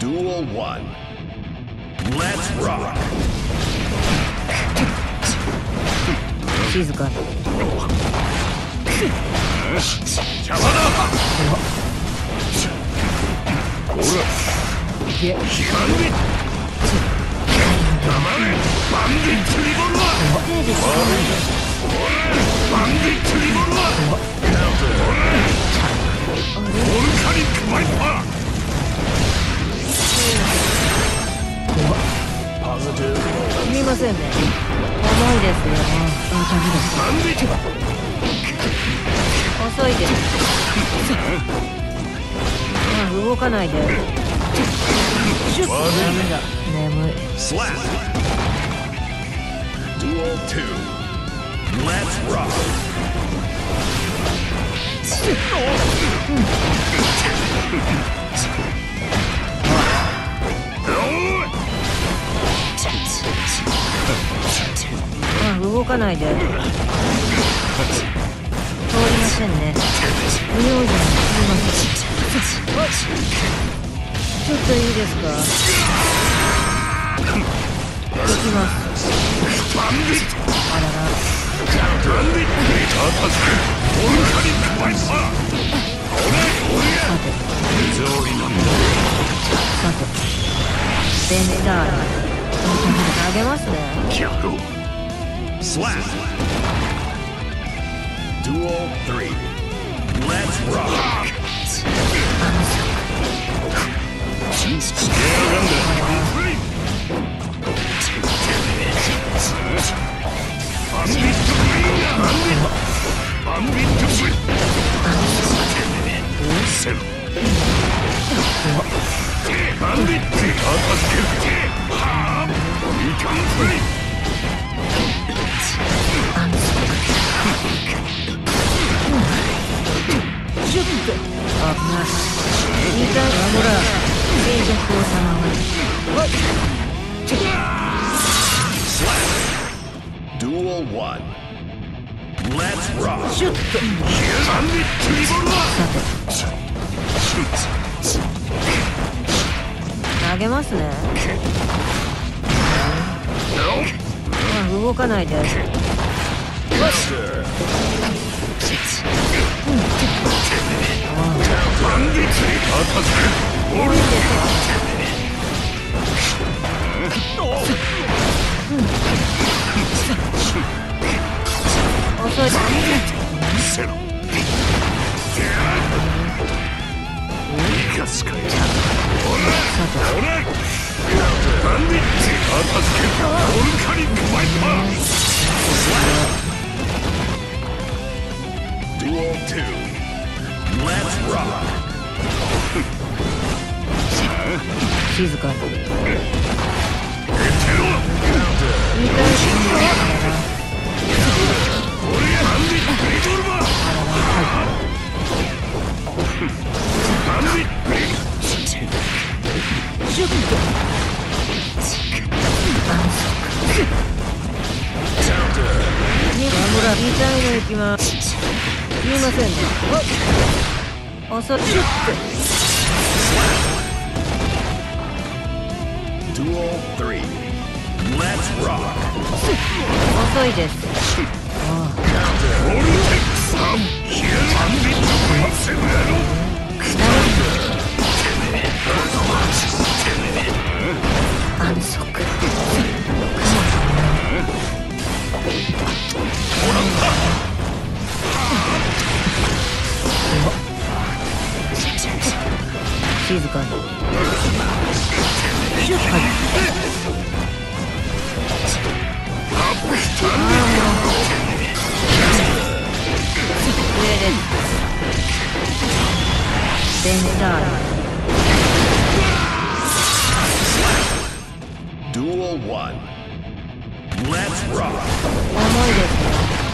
Duel 1. Let's rock. 静かに。 邪魔だ。ほら。 いけ。 バンディットリボルバー。バンディットリボルバー。ボルカニックバイパー。 すみませんね。重いですよね。大丈夫です。 バンディット。 遅いです。動かないで。シュッ。ダメだ。眠い。 Slap. Duel 2. Let's rock. 動かないで。通りませんね。不用心すみません。ちょっといいですか。できます。あらら。さてベネダーラ投げますね。 Slap. Duel 3. Let's rock. Duel 1. Let's rock. シュッと。投げますね。動かないで。遅い。 Duel 2. Let's rock. 静かに。痛いの行きます。すみませんね。遅い。 Duel 3. Let's rock. 遅いです。安息。静かに。ベネダーラ。 Duel 1. Let's rock. 重いですね。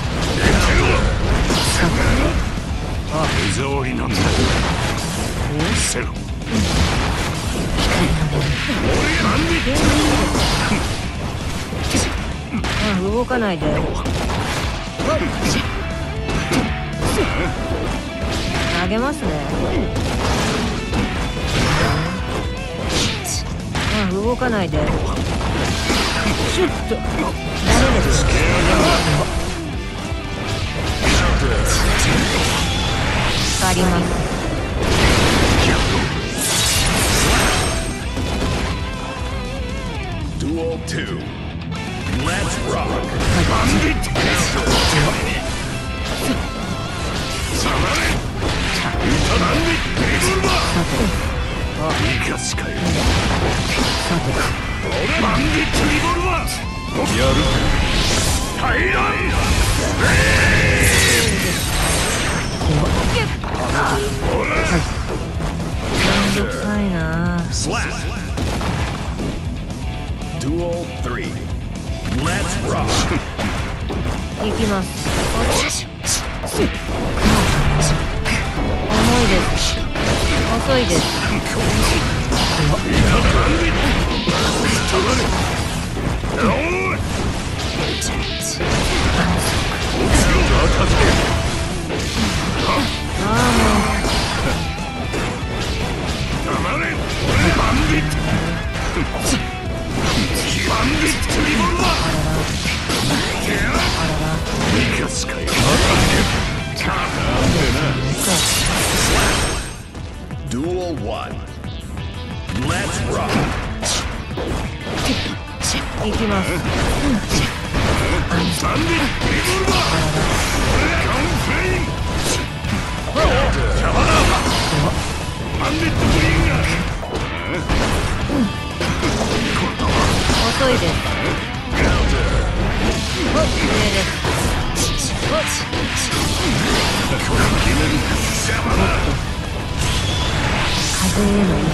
手触りなんだ。せろ。 動かないで。投げますね。 動かないで。シュッと。ダメです。わかります。 Duel 2. Let's rock. 生かしかよ。バンディットリボルバーやる平らんめんどくさいな。 Duel 3. Let's rock. 行きます。重いです。遅いです。 Duel 1. Let's rock. 行きます。遅いです。上です。風への意味。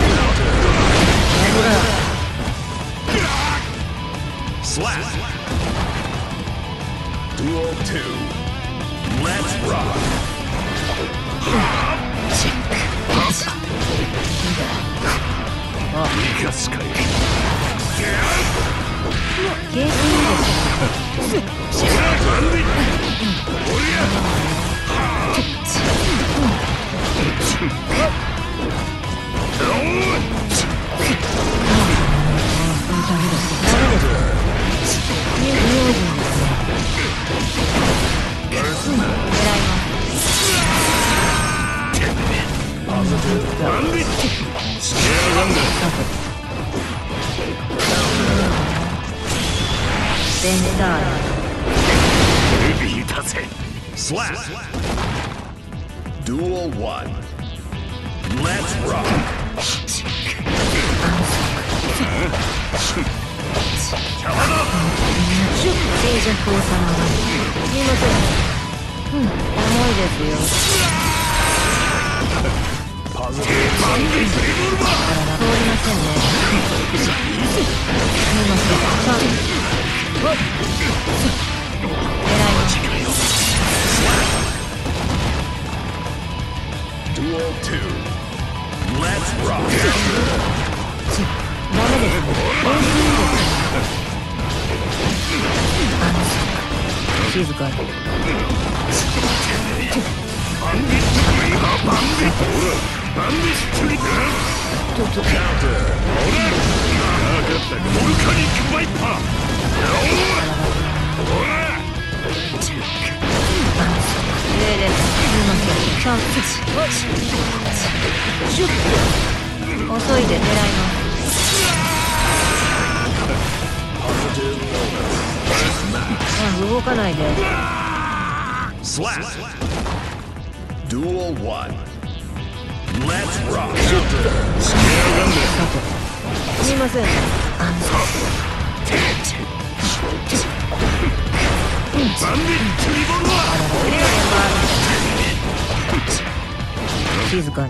Duel 2. Let's rock. 生かしかよ。 ゲージいいですね。 Duel 1. Let's rock. 静寂をさまがすいません。重いですよ。通りませんね。すみません。狙います。 Duel 2. Let's rock. ダメですね。静かに。遅いで狙います。動かないで。 Duel 1. Let's rock. すみません。静かに。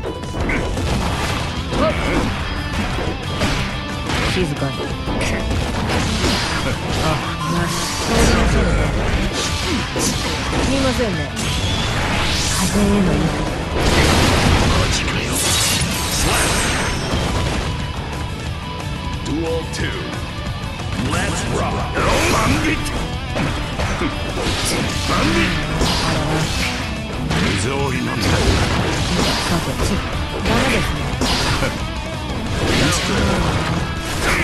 静かに。通りませんね。すみませんね。風への意味。 Duel 2. Let's rock. Bandit. Bandit. 無造りなんだ。 さて、ダメですね。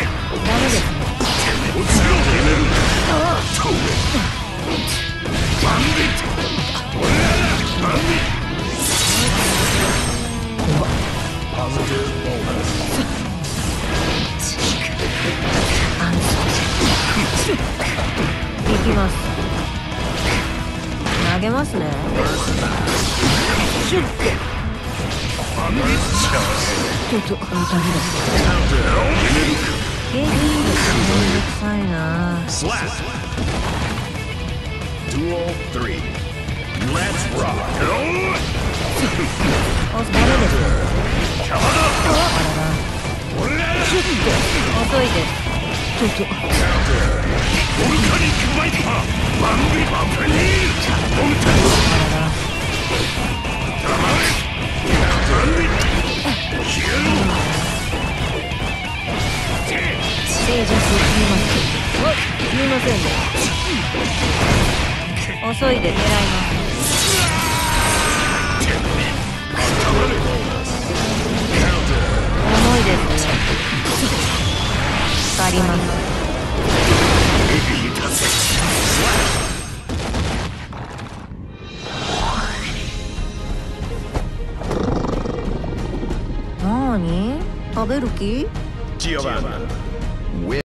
げますね。シュッてちょっと当たりだ。ゲージいいですね。めんどくさいな。 Slap. Duel 3. Let's rock. お疲れです。あららシュッて遅いです。ちょっとボルカニックバイパーバンビバプニーボンタ正術言います。言いませんね。遅いで狙います。重いですね。かります。なーに食べる気？ Giovanna.